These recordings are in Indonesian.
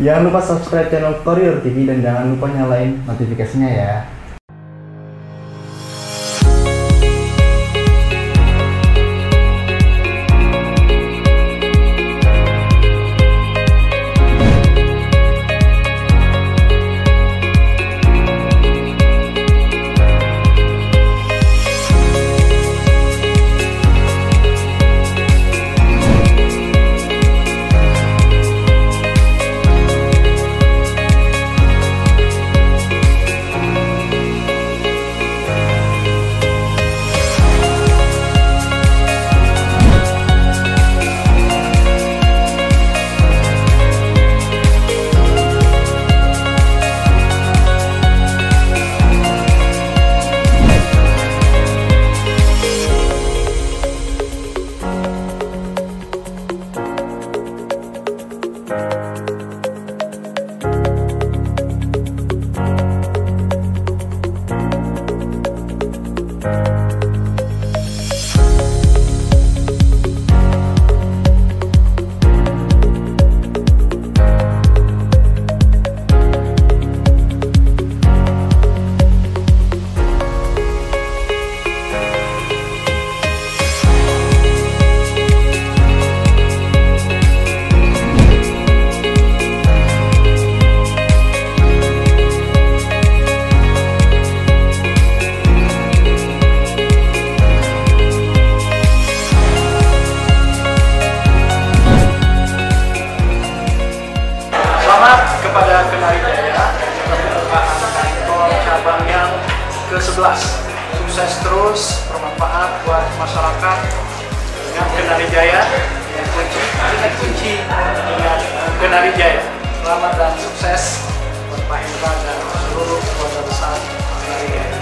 Jangan lupa subscribe channel Koridor TV dan jangan lupa nyalain notifikasinya ya. Kepada Kenari Jaya, pembukaan kantor cabang yang ke-11. Sukses terus, bermanfaat buat masyarakat dengan Kenari Jaya. Yang kunci dengan Kenari Jaya. Selamat dan sukses buat Pak Hendra dan seluruh keluarga besar Kenari Jaya.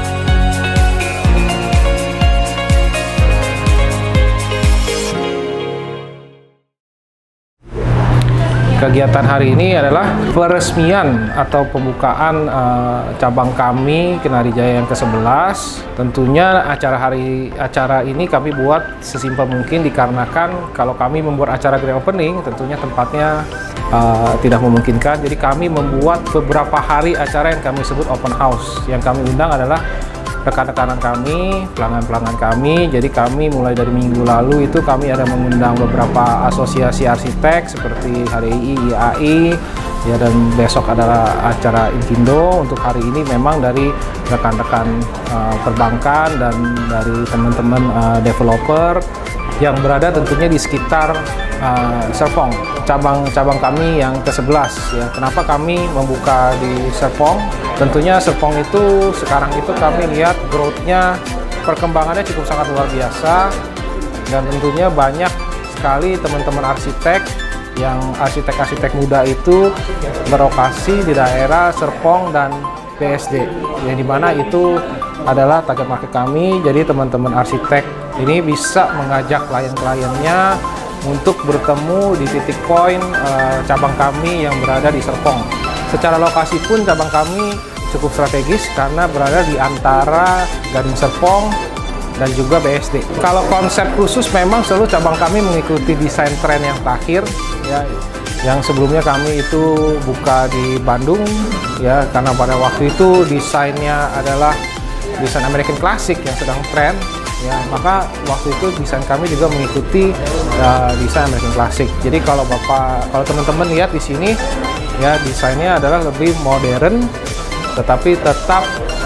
Kegiatan hari ini adalah peresmian atau pembukaan cabang kami Kenari Jaya yang ke-11. Tentunya acara ini kami buat sesimpel mungkin dikarenakan kalau kami membuat acara grand opening tentunya tempatnya tidak memungkinkan. Jadi kami membuat beberapa hari acara yang kami sebut open house. Yang kami undang adalah rekan-rekanan kami, pelanggan-pelanggan kami. Jadi kami mulai dari minggu lalu itu kami ada mengundang beberapa asosiasi arsitek seperti HDI, IAI, ya, dan besok adalah acara Infindo. Untuk hari ini memang dari rekan-rekan perbankan dan dari teman-teman developer yang berada tentunya di sekitar Serpong, cabang kami yang ke-11 ya. Kenapa kami membuka di Serpong? Tentunya Serpong itu sekarang itu kami lihat growth-nya, perkembangannya cukup sangat luar biasa, dan tentunya banyak sekali teman-teman arsitek yang arsitek-arsitek muda itu berlokasi di daerah Serpong dan BSD, yang dimana itu adalah target market kami. Jadi teman-teman arsitek ini bisa mengajak klien-kliennya untuk bertemu di titik poin cabang kami yang berada di Serpong. Secara lokasi pun cabang kami cukup strategis karena berada di antara Gading Serpong dan juga BSD. Kalau konsep khusus memang selalu cabang kami mengikuti desain tren yang terakhir ya. Yang sebelumnya kami itu buka di Bandung ya, karena pada waktu itu desainnya adalah desain American Classic yang sedang tren ya, maka waktu itu desain kami juga mengikuti desain American Classic. Jadi kalau teman-teman lihat di sini ya, desainnya adalah lebih modern tetapi tetap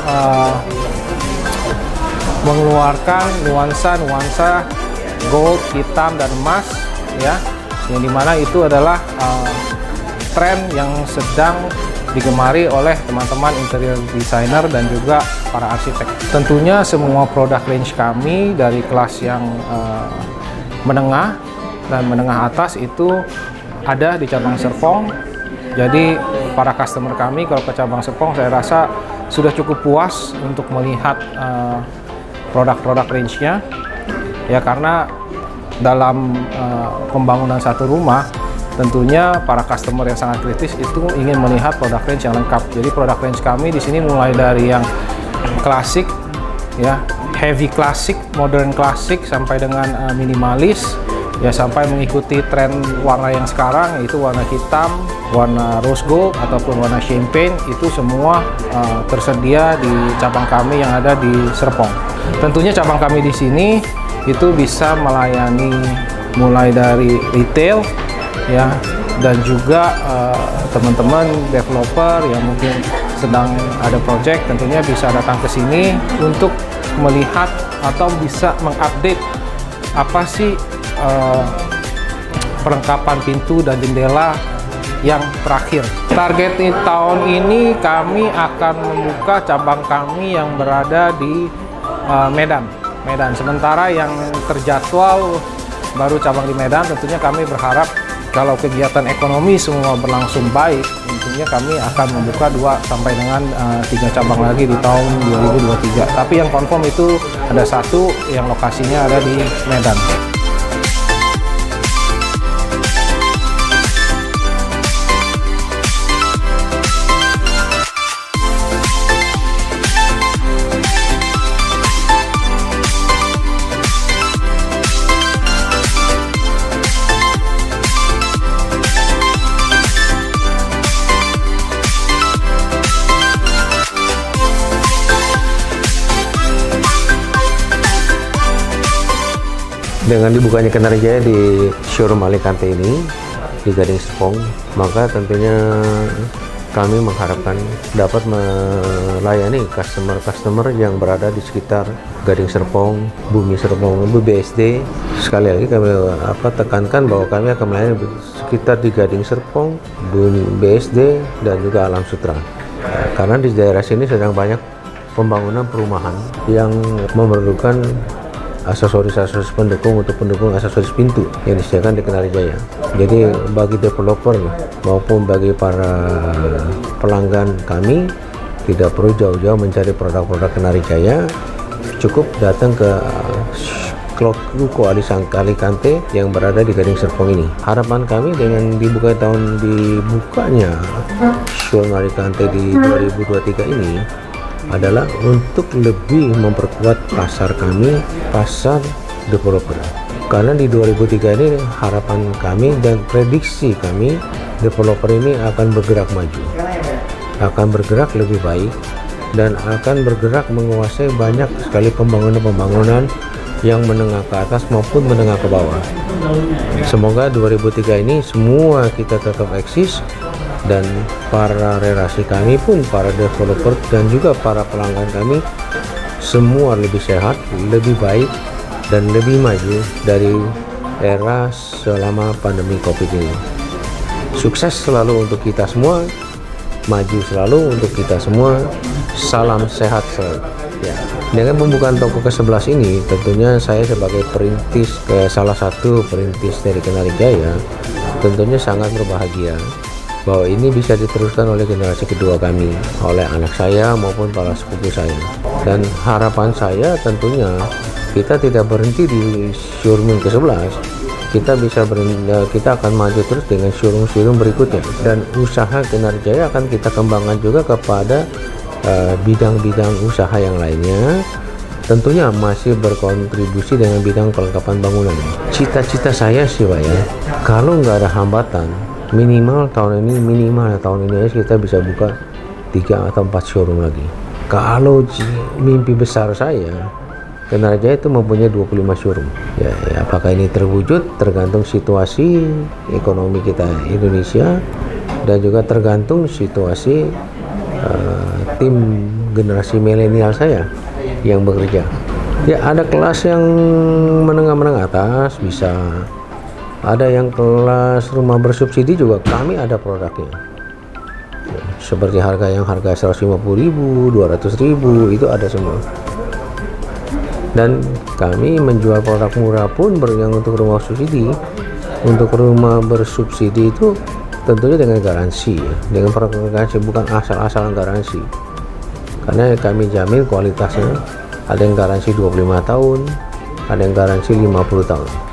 mengeluarkan nuansa gold, hitam, dan emas ya, yang dimana itu adalah tren yang sedang digemari oleh teman-teman interior designer dan juga para arsitek. Tentunya semua produk range kami dari kelas yang menengah dan menengah atas itu ada di cabang Serpong. Jadi para customer kami kalau ke cabang Serpong saya rasa sudah cukup puas untuk melihat produk-produk range-nya ya, karena dalam pembangunan satu rumah tentunya para customer yang sangat kritis itu ingin melihat produk range yang lengkap. Jadi produk range kami di sini mulai dari yang klasik ya, heavy klasik, modern klasik, sampai dengan minimalis ya sampai mengikuti tren warna yang sekarang, yaitu warna hitam, warna rose gold ataupun warna champagne. Itu semua tersedia di cabang kami yang ada di Serpong. Tentunya cabang kami di sini itu bisa melayani mulai dari retail ya, dan juga teman-teman developer yang mungkin sedang ada project tentunya bisa datang ke sini untuk melihat atau bisa mengupdate apa sih perlengkapan pintu dan jendela yang terakhir. Target di tahun ini kami akan membuka cabang kami yang berada di Medan. Sementara yang terjadwal baru cabang di Medan. Tentunya kami berharap kalau kegiatan ekonomi semua berlangsung baik, tentunya kami akan membuka 2 sampai dengan 3 cabang lagi di tahun 2023. Tapi yang confirm itu ada 1 yang lokasinya ada di Medan. Dengan dibukanya Kenari Jaya di showroom Alicante ini di Gading Serpong, maka tentunya kami mengharapkan dapat melayani customer yang berada di sekitar Gading Serpong, Bumi Serpong, BSD. Sekali lagi kami tekankan bahwa kami akan melayani sekitar di Gading Serpong, Bumi BSD, dan juga Alam Sutra. Karena di daerah sini sedang banyak pembangunan perumahan yang memerlukan aksesoris pendukung untuk pendukung aksesoris pintu yang disediakan di Kenari Jaya. Jadi bagi developer maupun bagi para pelanggan kami tidak perlu jauh-jauh mencari produk-produk Kenari Jaya, cukup datang ke Ruko Alicante yang berada di Gading Serpong ini. Harapan kami dengan dibukanya showroom Alicante di 2023 ini adalah untuk lebih memperkuat pasar kami, pasar developer. Karena di 2003 ini harapan kami dan prediksi kami, developer ini akan bergerak maju, akan bergerak lebih baik, dan akan bergerak menguasai banyak sekali pembangunan yang menengah ke atas maupun menengah ke bawah. Semoga 2003 ini semua kita tetap eksis, dan para relasi kami pun, para developer dan juga para pelanggan kami semua lebih sehat, lebih baik, dan lebih maju dari era selama pandemi COVID ini. Sukses selalu untuk kita semua, maju selalu untuk kita semua, salam sehat selalu. Ya. Dengan pembukaan toko ke-11 ini, tentunya saya sebagai salah satu perintis dari Kenari Jaya tentunya sangat berbahagia bahwa ini bisa diteruskan oleh generasi kedua kami, oleh anak saya maupun para sepupu saya. Dan harapan saya tentunya kita tidak berhenti di showroom ke-11, kita akan maju terus dengan showroom berikutnya, dan usaha Kenari Jaya akan kita kembangkan juga kepada bidang-bidang usaha yang lainnya, tentunya masih berkontribusi dengan bidang perlengkapan bangunan. Cita-cita saya sih Pak ya, kalau nggak ada hambatan, minimal tahun ini aja kita bisa buka 3 atau 4 showroom lagi. Kalau mimpi besar saya, Kenari Jaya itu mempunyai 25 showroom. Ya, apakah ini terwujud tergantung situasi ekonomi kita Indonesia, dan juga tergantung situasi tim generasi milenial saya yang bekerja. Ya, ada kelas yang menengah atas bisa. Ada yang kelas rumah bersubsidi juga kami ada produknya. Seperti harga 150.000, 200.000 itu ada semua. Dan kami menjual produk murah pun yang untuk rumah subsidi. Untuk rumah bersubsidi itu tentunya dengan garansi, dengan garansi, bukan asal-asalan garansi. Karena kami jamin kualitasnya, ada yang garansi 25 tahun, ada yang garansi 50 tahun.